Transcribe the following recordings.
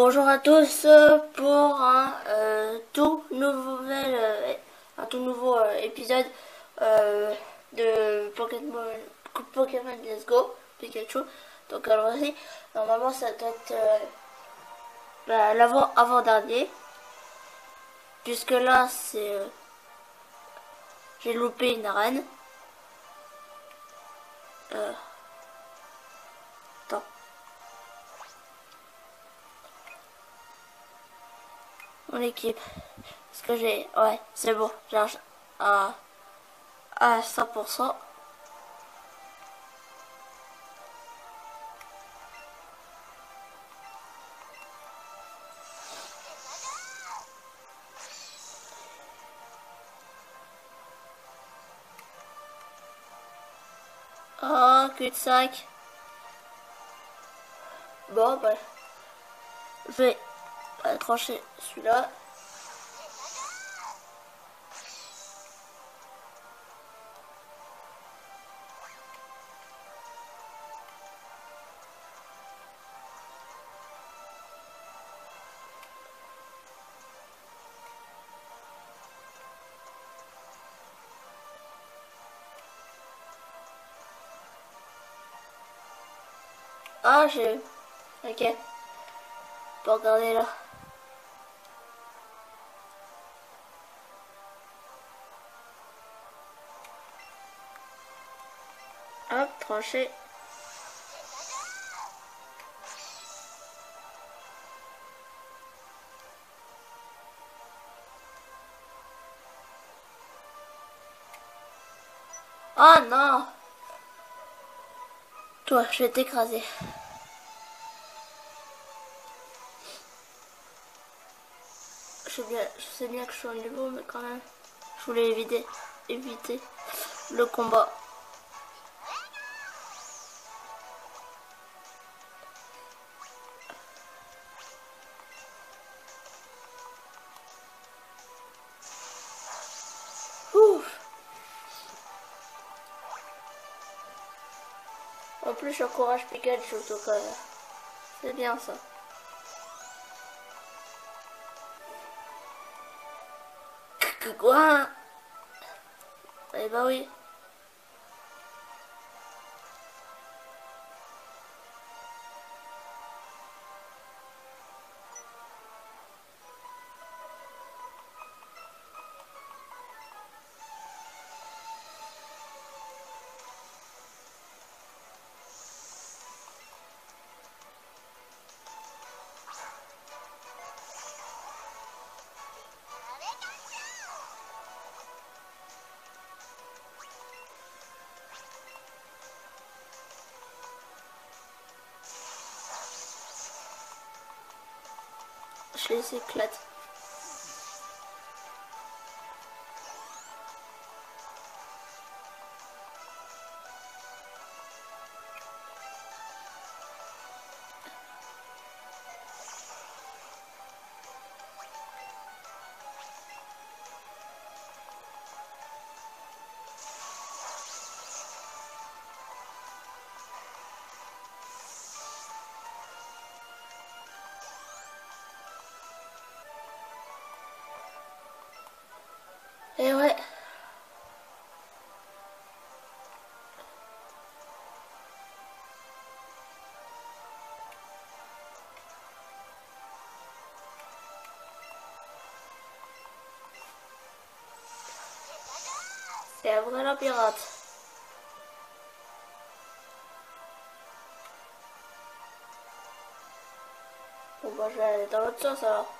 Bonjour à tous pour un tout nouveau épisode de Pokémon Let's Go Pikachu. Donc alors ici, normalement ça doit être l'avant-dernier, puisque là c'est j'ai loupé une arène. Attends. Mon équipe. Parce que j'ai... Ouais, c'est bon. J'ai à 100%. Oh, cul-de-sac. Bon, bah... Je vais trancher celui-là. Ah, j'ai... Ok. Pour regarder là. Hop, tranché. Oh non! Toi, je vais t'écraser. Je sais bien que je suis au niveau, mais quand même, je voulais éviter le combat. Ouf. En plus, j'encourage Pikachu, donc c'est bien ça. Quoi? Eh bah oui. Je les éclate. Et ouais. C'est un vrai pirate. Bon bah je vais aller dans l'autre sens alors.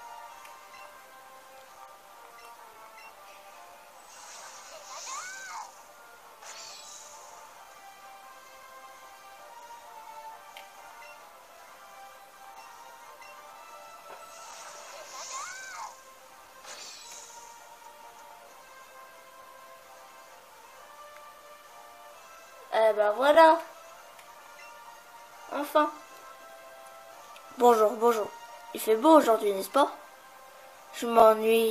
Eh ben voilà. Enfin. Bonjour, bonjour. Il fait beau aujourd'hui, n'est-ce pas? Je m'ennuie.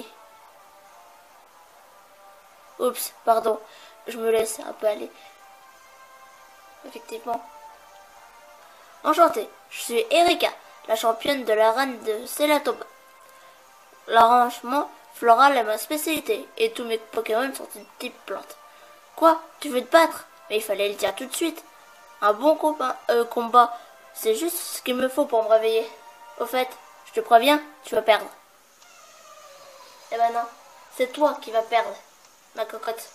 Oups, pardon. Je me laisse un peu aller. Effectivement. Enchanté, je suis Erika, la championne de l'arène de Célatoba. L'arrangement floral est ma spécialité, et tous mes Pokémon sont de type plante. Quoi? Tu veux te battre? Mais il fallait le dire tout de suite. Un bon combat, c'est juste ce qu'il me faut pour me réveiller. Au fait, je te préviens, tu vas perdre. Eh ben non, c'est toi qui vas perdre, ma cocotte.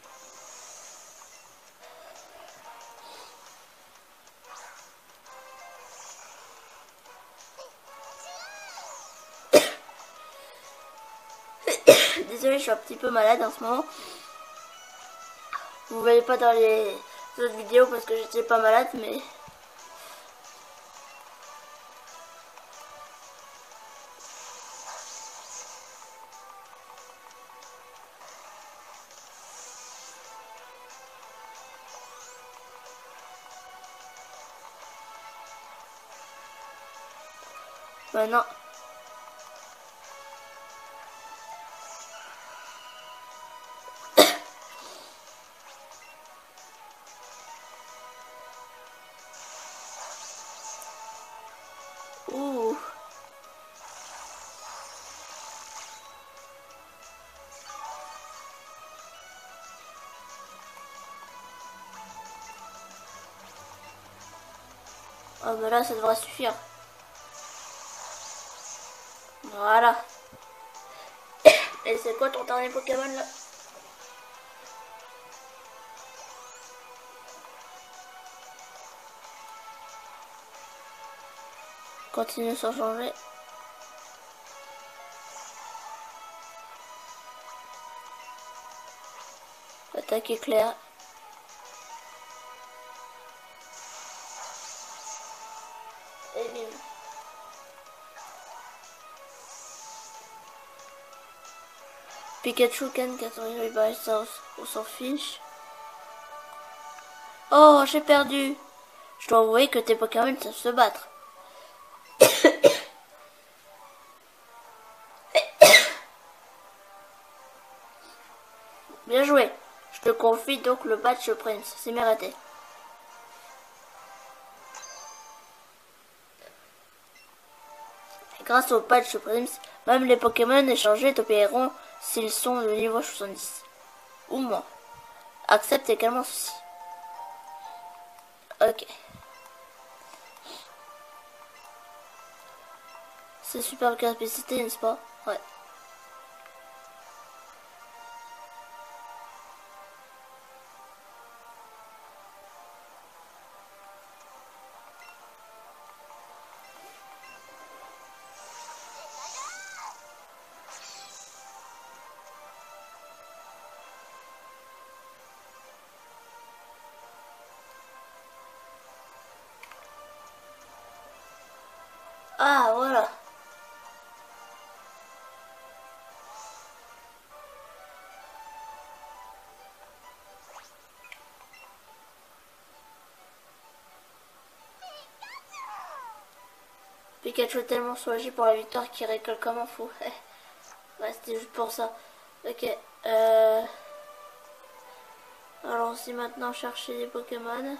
Désolée, je suis un petit peu malade en ce moment. Vous ne voyez pas dans les autres vidéos parce que j'étais pas malade, mais... Maintenant... Ouh. Oh, mais là, ça devrait suffire. Voilà. Et c'est quoi ton dernier Pokémon, là? Continue sans changer. Attaque éclair. Et bim. Pikachu, Ken, catégorie by ça, on s'en fiche. Oh, j'ai perdu. Je dois avouer que tes Pokémon savent se battre. Bien joué. Je te confie donc le badge Prince. C'est mérité. Grâce au patch Prince, même les Pokémon échangés t'obéiront s'ils sont de niveau 70. Ou moins. Accepte également ceci. Ok. C'est super capacité, n'est-ce pas? Ouais. Ah, voilà. Pikachu est tellement soulagé pour la victoire qu'il récolte comme un fou. Ouais, c'était juste pour ça. Ok. Allons-y maintenant chercher des Pokémon.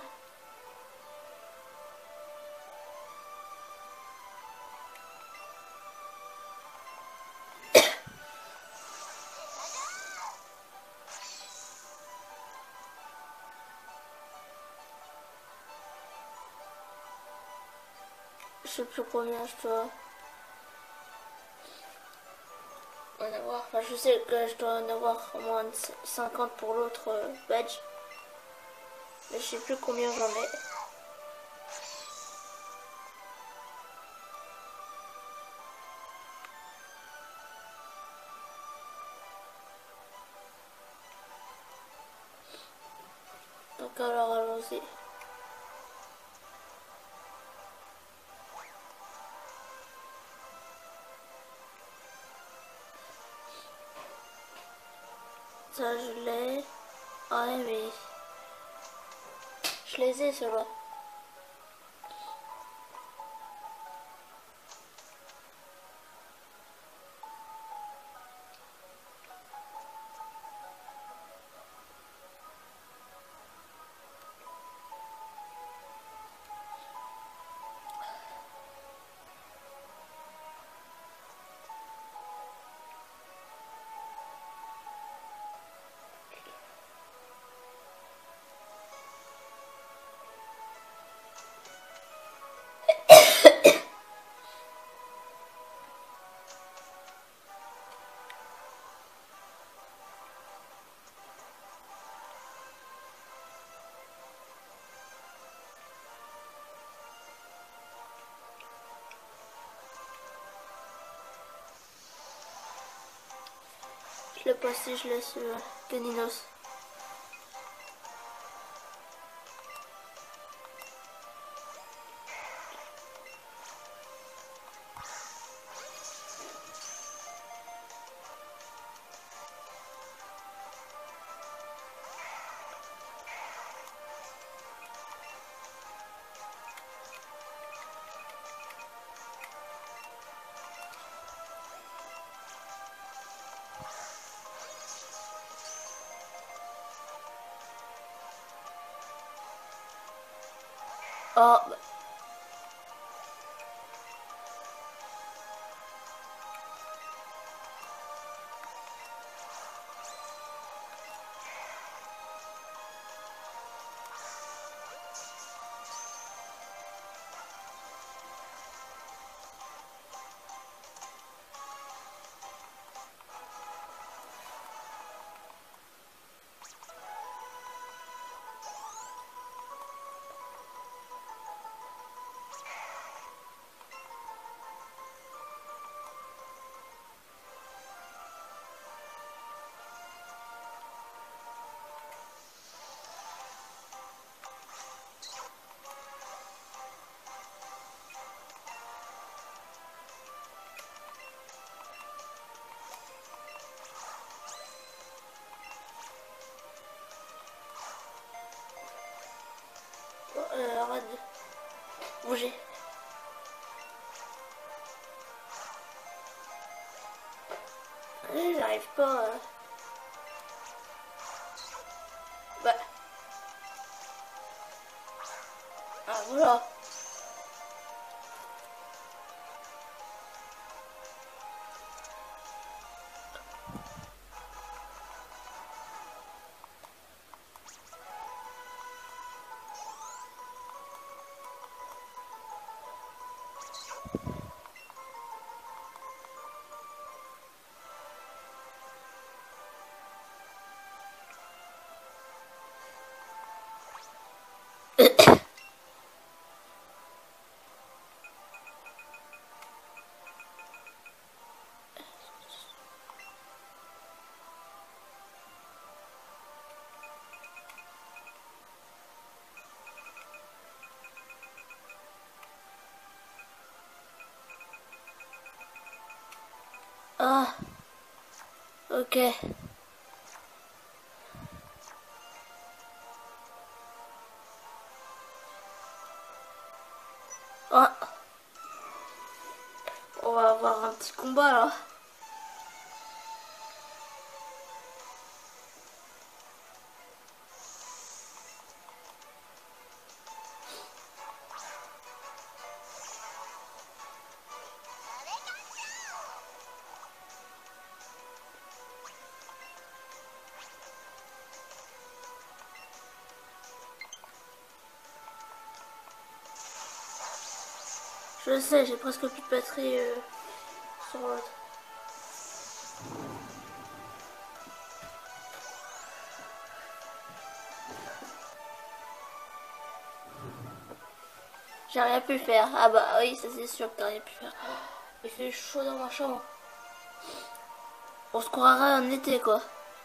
Je sais plus combien je dois en avoir. Enfin, je sais que je dois en avoir au moins 50 pour l'autre badge. Mais je sais plus combien j'en ai. Donc alors allons-y. Ça je l'ai. Ah ouais, mais je les ai ceux-là. Je l'ai pas si je laisse Caninos. Oh, bah. Arrête de bouger. J'arrive pas à... Bah... Ah voilà. Ah, ok. Ah, on va avoir un petit combat là. Je sais, j'ai presque plus de batterie sur l'autre. J'ai rien pu faire. Ah bah oui, ça c'est sûr que t'as rien pu faire. Il fait chaud dans ma chambre. On se croirait en été quoi.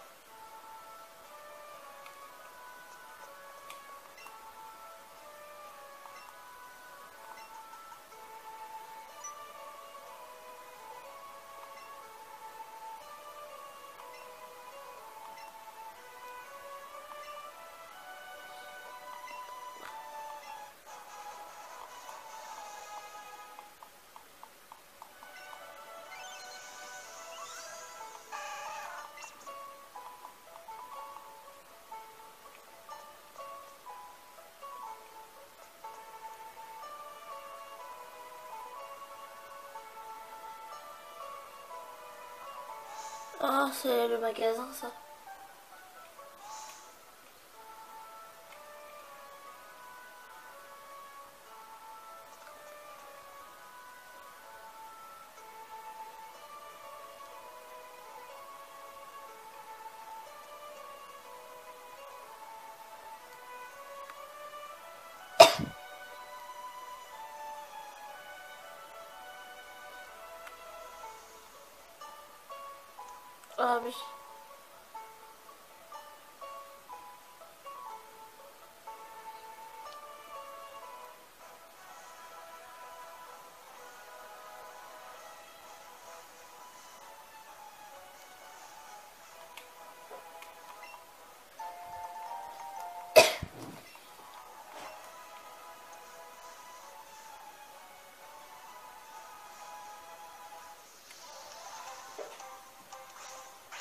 Ah, c'est le magasin ça. Ah oui.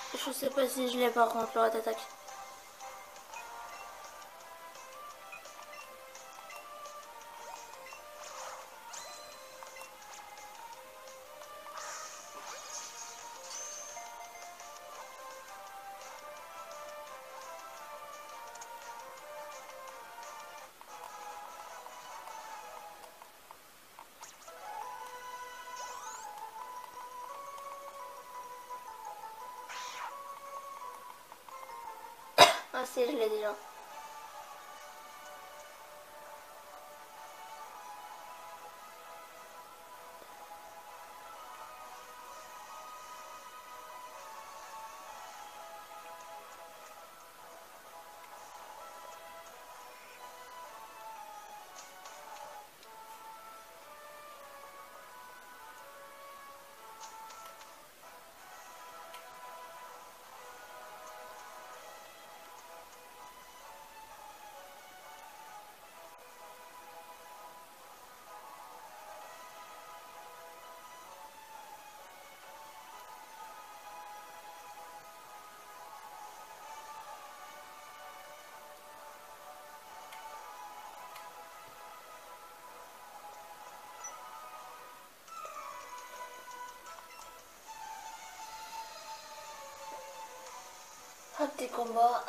Je sais pas si je l'ai par contre, le rat attaque. Ah si, je l'ai déjà. Un petit combat.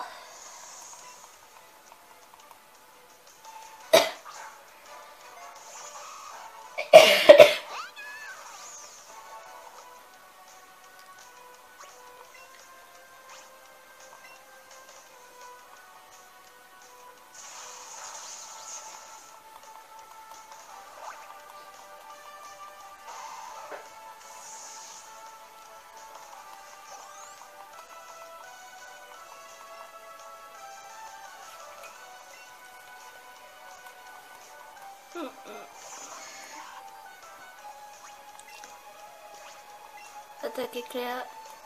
Attaque éclair.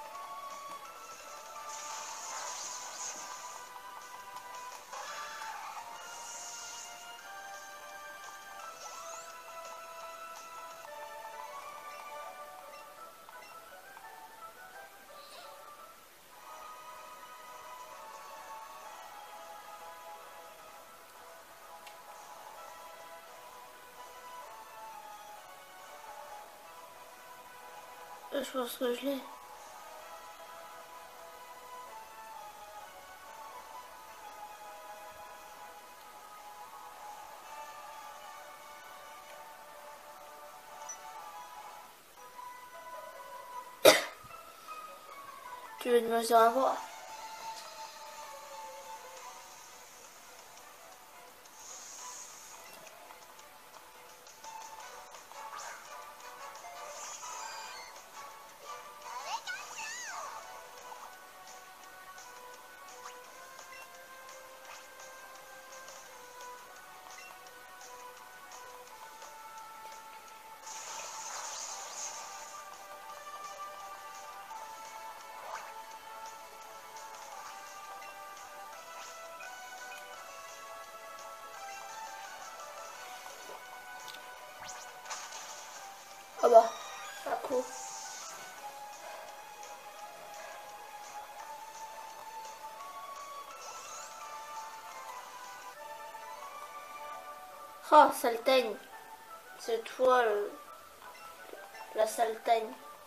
Je pense que je l'ai. Tu veux me dire un bras? Ah bah, un coup. Ah, Saltaigne. C'est toi, la Saltaigne.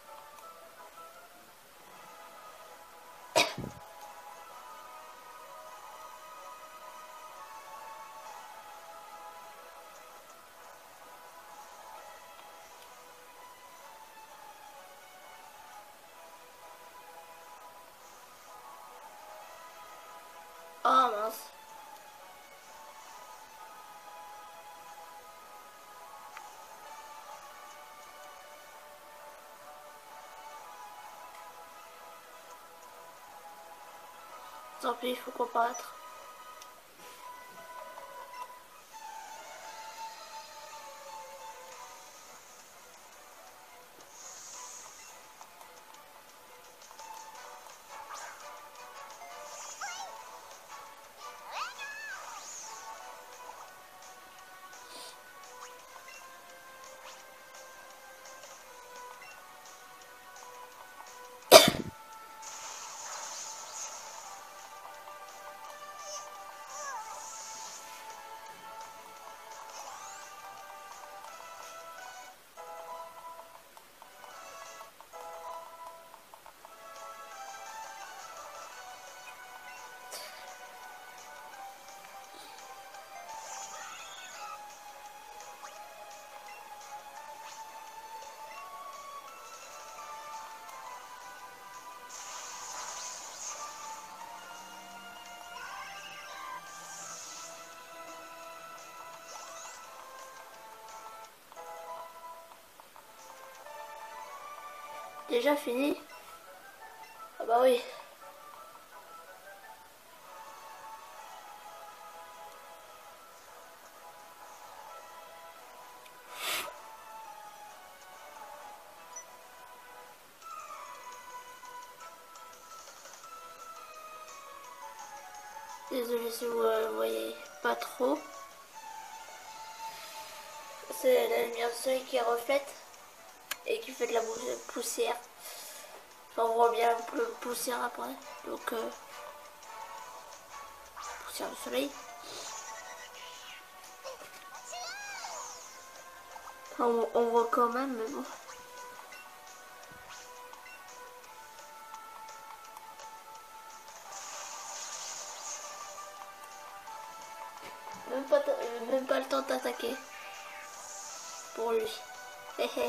Ah mince. Tant pis, il faut comparaître. déjà fini? Ah bah oui. Désolé si vous voyez pas trop. C'est la lumière du soleil qui reflète et qui fait de la poussière. Enfin, on voit bien le poussière après. Donc, poussière du soleil. Enfin, on voit quand même, mais bon. Même pas le temps d'attaquer. Pour lui. Hé hé.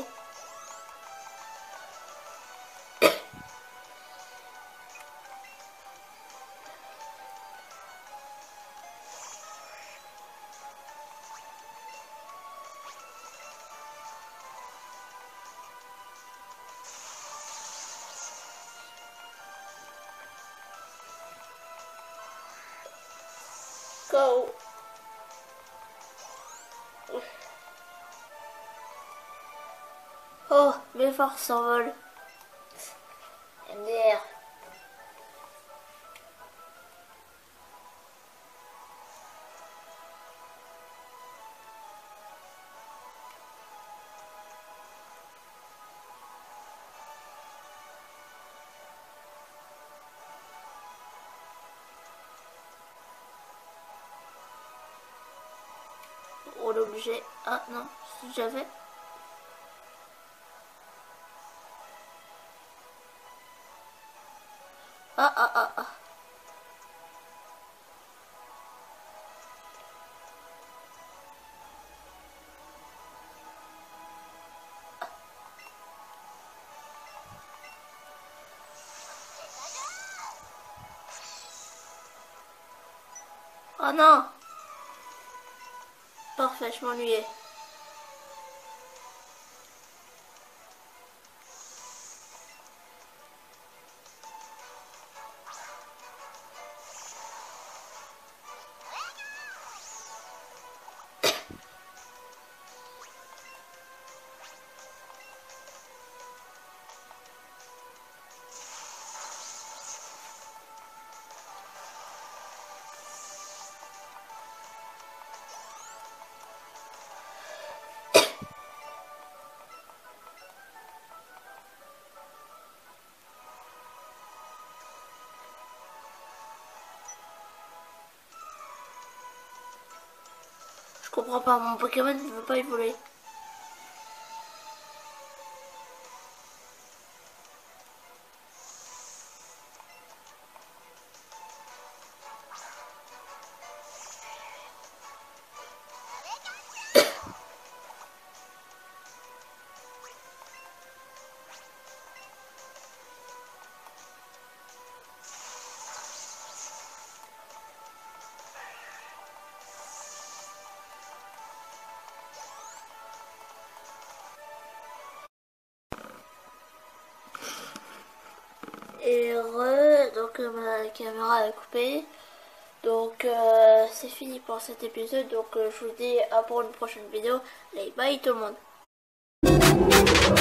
Go. Oh, mes forces s'envolent. MDR. On est obligé. Ah non, si j'avais. Ah ah ah ah. Oh non. Parfait, je m'ennuyais. Je comprends pas, mon Pokémon ne veut pas évoluer. Et donc ma caméra est coupée. Donc c'est fini pour cet épisode. Donc je vous dis à pour une prochaine vidéo. Allez, bye tout le monde.